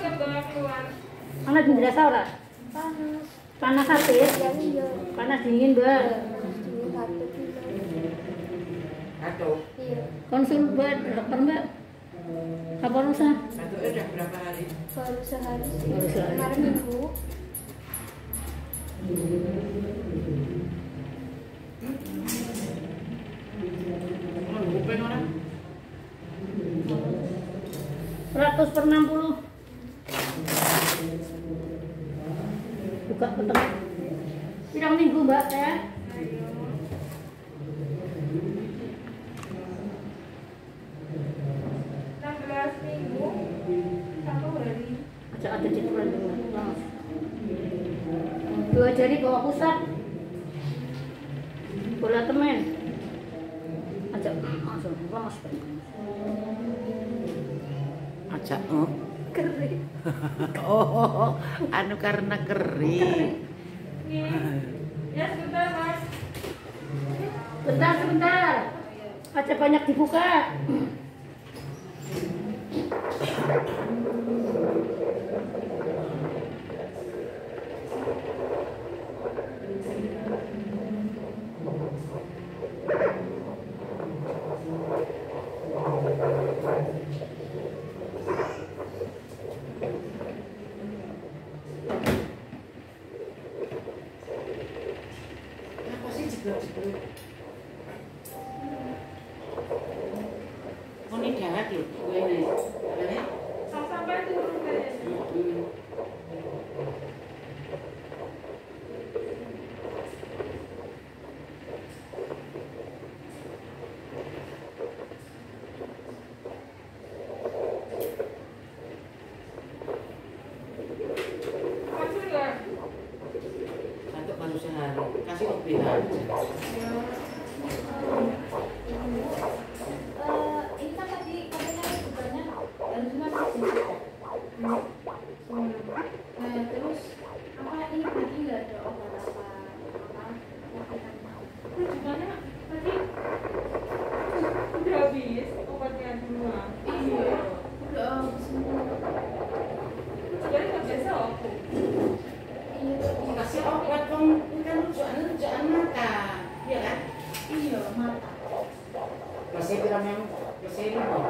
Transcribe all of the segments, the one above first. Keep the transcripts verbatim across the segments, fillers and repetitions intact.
Panas dirasa ora? Panas. Panas hati ya? Iya. Panas dingin, Mbak. Dingin satu kilo. Satu. Iya. Konsul buat dokter, Mbak. Apa rusak? Satu udah berapa hari? Baru sehari sih. Baru sehari. Kemarin minggu. Kuping orang. seratus per enam puluh. Buka ketemu. Pirang minggu, Mbak, ya? enam belas minggu. Satu hari. Ada ada cituran dulu. Dua jari bawah pusat. Bola temen. Ajak langsung lemas. Ajak oh. Kering. Oh, anu karena kering. Ya sebentar mas. Bentar, sebentar. Aja banyak dibuka. Apa sih jeblok-jeblok? Oh, ini dawet loh, gue ini. Apa Sampai turun kayaknya. Hmm. Masuk nggak? Satu baru sehari. Kasih obat aja. Eh, ini kan tadi katanya bukannya harus cuma jessica. Nah terus apa ini tadi nggak ada obat apa apa? Rujukannya tadi udah habis obatnya dua. Iya. Udah habis semua. Jadi nggak biasa aku. Iya. Kasih obat dong, ini kan rujukan-rujukan mata, iya kan? Iya mata. Masih kira memang masih ini mau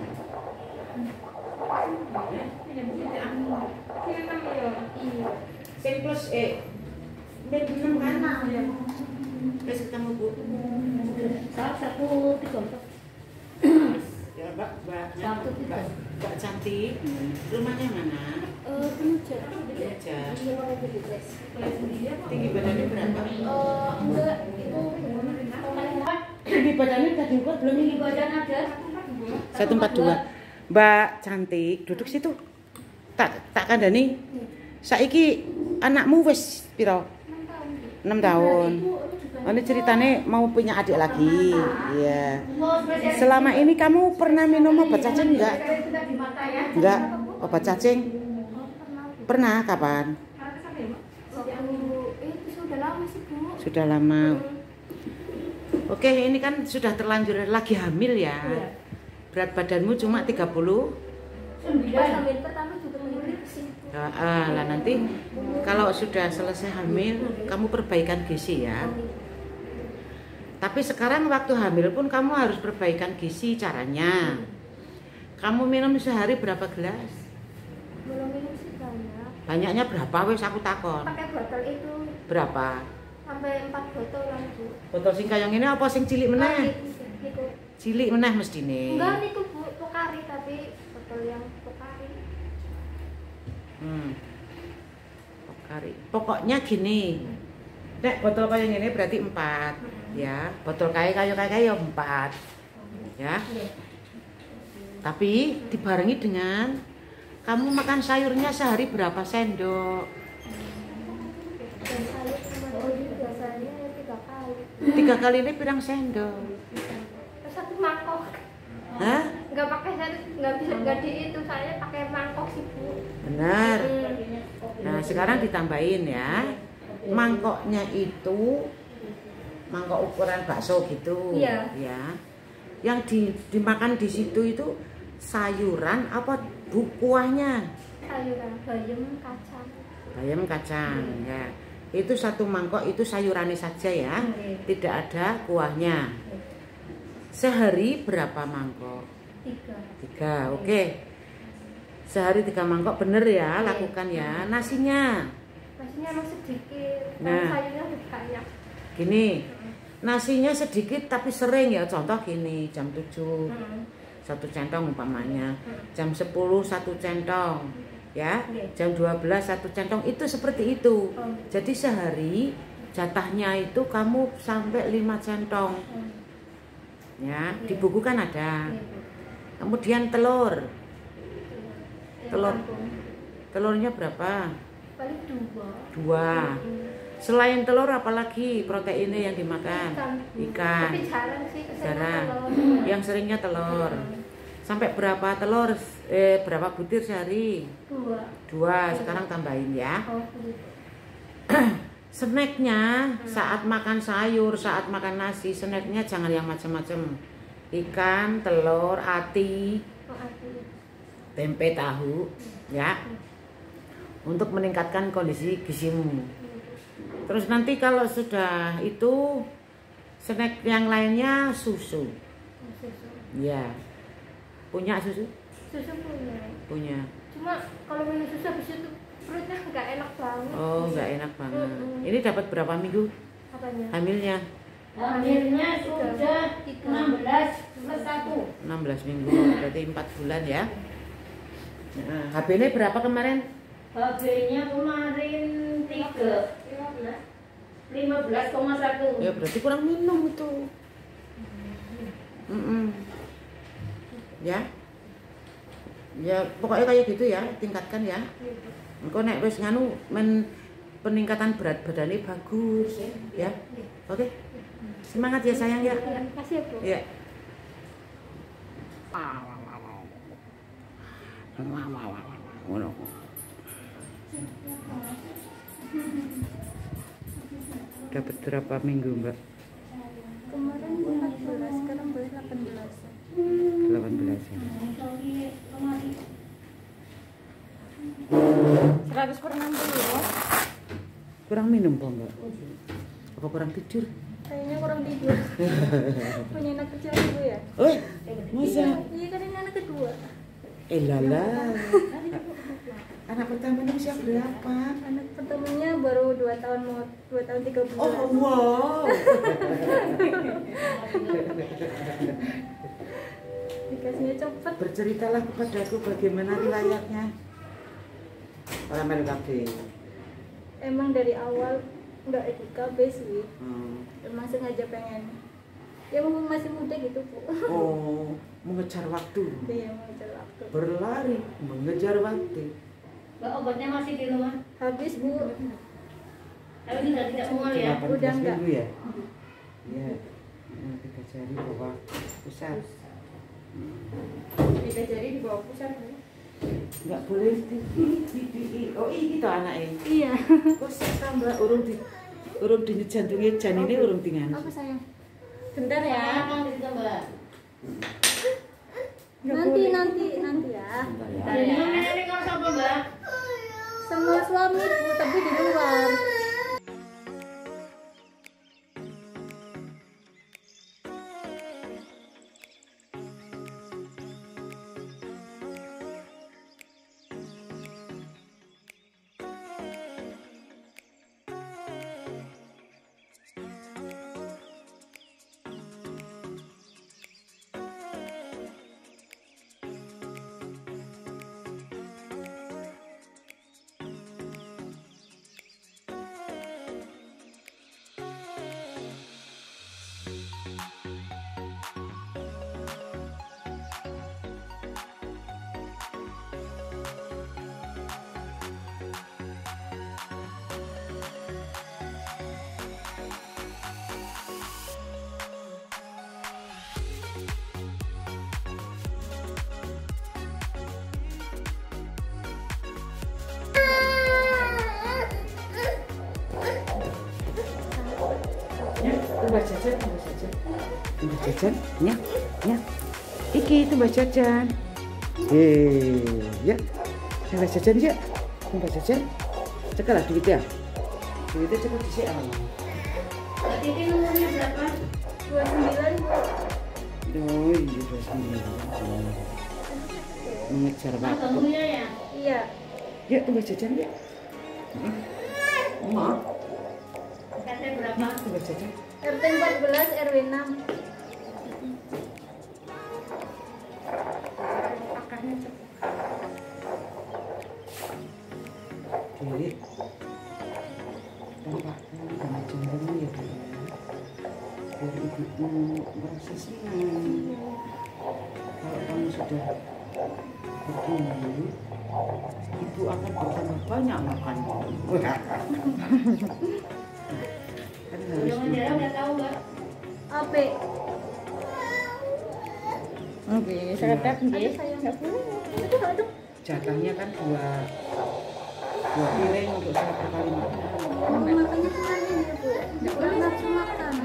Ini bukti angin. Sini kan ya. Iya. Sing plus eh benem kan? Terus ketemu bu. Salah satu tiga empat. Ya mbak, mbak, Satu, tiga. mbak, mbak cantik. Rumahnya mana? Eh penuja. Aja. Iya mau beli dress. Tinggi badannya berapa? Eh enggak itu Tinggi badannya udah diukur belum? Tinggi badan ada. Satu empat dua. Mbak cantik, duduk situ. Tak tak kandani. Saiki anakmu wis piro? enam tahun. Oh, ini ceritanya mau punya adik lagi. Iya. Selama ini kamu pernah minum obat cacing enggak? Enggak. Obat cacing? Pernah kapan? itu sudah lama sih bu. Sudah lama. Oke, ini kan sudah terlanjur lagi hamil ya. Berat badanmu cuma tiga puluh. Pas hamil pertama juga menurun sih. Nah, ah, lah nanti kalau sudah selesai hamil, kamu perbaikan gizi ya. Tapi sekarang waktu hamil pun kamu harus perbaikan gizi. Caranya, kamu minum sehari berapa gelas? Belum minum sih banyak. Banyaknya berapa? Wes aku takon. Pakai botol itu Berapa? sampai empat botol lah bu. Botol sing kayong ini apa sing cilik meneh? Niku. Cilik meneh mestine. Enggak niku bu, Pokari tapi botol yang Pokari. Hmm. Pokari. Pokoknya gini. Nek botol kayak gini berarti empat, ya. Botol kayak kayak kayak kayak empat, ya. Tapi dibarengi dengan kamu makan sayurnya sehari berapa sendok? Dan sayur cuma ini biasanya tiga kali. Tiga kali ini pirang sendok? Terus satu mangkok. Hah? Enggak pakai sayur, enggak bisa enggak di itu saya pakai mangkok sih bu. Benar. Hmm. Nah sekarang ditambahin ya. Mangkoknya itu mangkok ukuran bakso gitu, Iya. ya. Yang di, dimakan di situ itu sayuran apa bu kuahnya? sayuran, bayam, kacang. Bayam kacang ya. Itu satu mangkok itu sayurannya saja ya. Oke. Tidak ada kuahnya. Sehari berapa mangkok? Tiga. Tiga, oke. Sehari tiga mangkok bener ya, Oke. lakukan ya. Nasinya, Nasinya emang sedikit, Nah. nah. sayurnya lebih banyak. gini. Nasinya sedikit tapi sering ya. Contoh gini, jam tujuh Hmm. satu centong umpamanya. Jam sepuluh satu centong. Ya, Oke. jam dua belas satu centong itu seperti itu. Oh. Jadi sehari jatahnya itu kamu sampai lima centong. Hmm. Ya, Oke. di buku kan ada. Iya, Bu. Kemudian telur. Yang Telur. kampung. Telurnya berapa? Paling dua. Dua. Hmm. Selain telur apalagi proteinnya yang dimakan? Ikan. Bu. Ikan. Tapi jarang sih. kesana Jarang. telur. Yang seringnya telur. Hmm. Sampai berapa telur? Eh, berapa butir sehari? Dua. Dua. Sekarang tambahin ya. Oh, gitu. Snacknya saat makan sayur, saat makan nasi, snacknya jangan yang macam-macam. Ikan, telur, ati, Oh, aku. tempe, tahu, ya. Untuk meningkatkan kondisi gizimu. Terus nanti kalau sudah itu snack yang lainnya susu. Susu. Ya. Punya susu? Susu punya. Punya. Cuma kalau minum susu habis itu perutnya nggak enak banget. Oh, nggak enak banget. Mm-mm. Ini dapat berapa minggu Apanya? hamilnya? Hamilnya sudah enam belas plus satu. enam belas minggu, berarti empat bulan ya. Nah, H B-nya berapa kemarin? H B-nya kemarin tiga lima belas koma satu. Ya berarti kurang minum itu. Mm-mm. Ya. Ya pokoknya kayak gitu ya, tingkatkan ya. Engko nek wis nganu men peningkatan berat badannya bagus ya. Oke. Semangat ya sayang ya. Ya, kasih ya, Bu. Ya. Dapat berapa minggu, Mbak? Kemarin empat belas, sekarang baru delapan belas. delapan belas ya. seratus per enam puluh. Kurang minum kok, Mbak? Apa kurang tidur? Kayaknya kurang tidur. Punya anak kecil ibu ya? Oh, masa? Iya kan ini anak kedua. Eh lala. Anak pertama usia berapa? Anak pertamanya baru dua tahun mau dua tahun tiga bulan. Oh, wow. Dikasihnya cepet. Berceritalah kepadaku bagaimana riwayatnya. Orang melu kabeh. Emang dari awal nggak ikut K B sih. Hmm. Emang sengaja pengen. Ya mumpung masih muda gitu, Bu. Oh, mengejar waktu. Iya, mau cari waktu. Berlari mengejar waktu. Mbak, obatnya masih di rumah, Habis, Bu. tapi sudah tidak mual ya. delapan belas Udah enggak. minggu ya? Iya. Nah, tiga jari bawah pusat. Tiga jari di bawah pusat, Bu. Enggak boleh di, di, di, di. Oh, ini toh anaknya. Iya. Kok sih Mbak urung di urung di jantungnya janine urung tinggal. Apa sayang? Bentar ya. Makan di situ, Mbak. Nanti nanti nanti ya. Bentar ya. Ini kalau siapa, Mbak? Sama suami, Bu, tapi di luar. Mbak Jajan, Mbak Jajan. Mbak Jajan, ya, ya. Iki itu Mbak Jajan. Eh, ya. Mbak jajan sih. Mbak jajan. Cekel lah duitnya. Duitnya cepet disik ah. Berarti ini nomornya berapa? dua puluh sembilan. Oh iya dua sembilan. Mengejar Nah, waktu. tunggunya ya. Iya. Yuk tunggu jajan ya. Emak, K T berapa? tunggu jajan. R T empat belas R W enam. Jadi, Bapak dengan jempolnya ya Bu. Biar ibumu merasa senang. Kalau kamu sudah bertumbuh, ibu akan bertambah banyak makan. Kan harus Golongan darah udah tahu nggak? A B. Oke, sekedap nggih. Itu kalau itu. jatahnya kan dua dua piring untuk satu kali makan. Makanya senangnya ya Bu. Nggak boleh nafsu makan.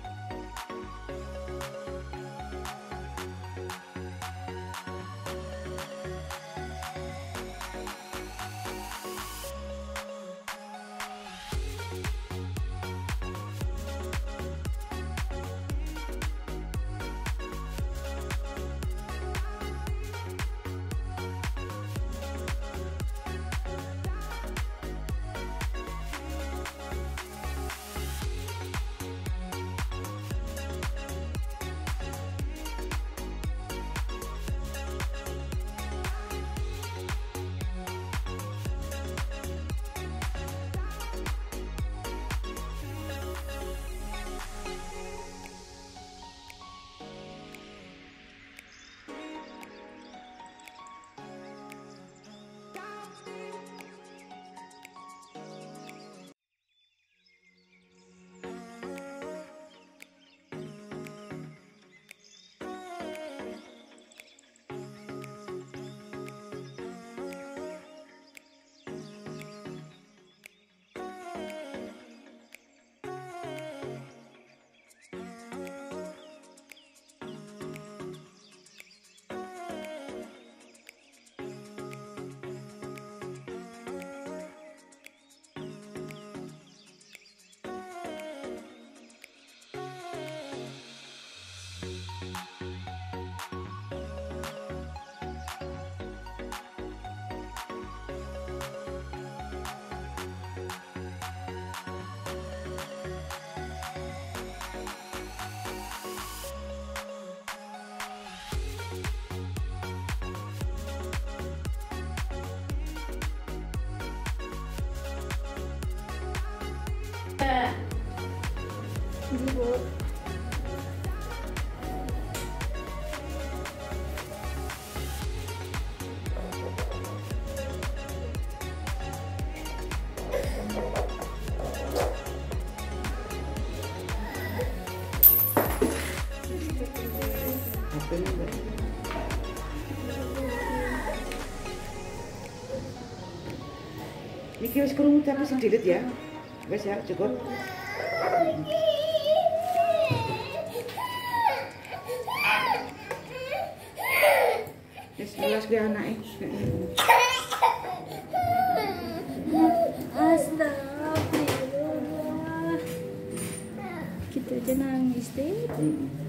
Ini Bu. Apa ini Mbak? Iki wis krungu tapi sing dilit ya. Wis ya, cukup. Wis welas kuwi anake. Astagfirullah. Gitu aja nangis deh. Heeh.